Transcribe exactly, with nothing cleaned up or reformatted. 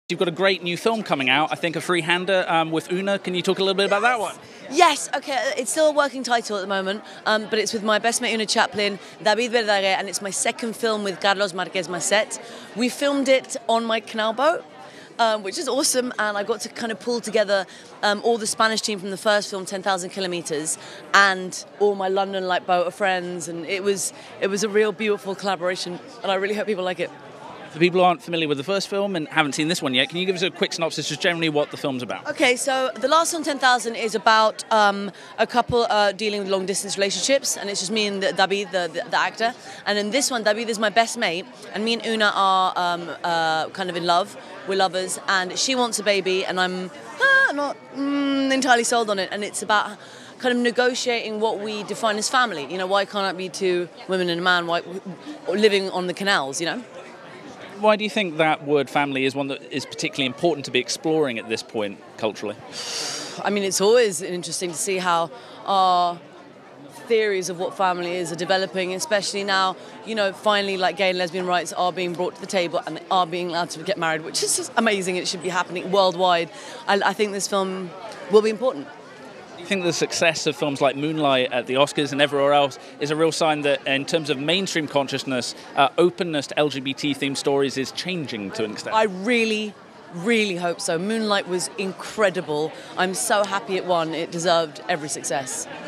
You've got a great new film coming out, I think a free-hander um, with Oona. Can you talk a little bit about that one? Yes, okay, it's still a working title at the moment, um, but it's with my best mate Oona Chaplin, David Verdaguer, and it's my second film with Carlos Marquez Masset. We filmed it on my canal boat, um, which is awesome, and I got to kind of pull together um, all the Spanish team from the first film, ten thousand kilometres, and all my London like boat of friends, and it was, it was a real beautiful collaboration, and I really hope people like it. For people who aren't familiar with the first film and haven't seen this one yet, can you give us a quick synopsis, just generally what the film's about? Okay, so the last film, ten thousand, is about um, a couple uh, dealing with long-distance relationships, and it's just me and David, the, the, the actor. And in this one, David is my best mate, and me and Oona are um, uh, kind of in love. We're lovers, and she wants a baby, and I'm ah, not mm, entirely sold on it. And it's about kind of negotiating what we define as family. You know, why can't it be two women and a man why, living on the canals, you know? Why do you think that word family is one that is particularly important to be exploring at this point culturally? I mean, it's always interesting to see how our theories of what family is are developing, especially now, you know, finally, like, gay and lesbian rights are being brought to the table and they are being allowed to get married, which is just amazing. It should be happening worldwide. I, I think this film will be important. Do you think the success of films like Moonlight at the Oscars and everywhere else is a real sign that in terms of mainstream consciousness, uh, openness to L G B T-themed stories is changing to an extent? I really, really hope so. Moonlight was incredible. I'm so happy it won. It deserved every success.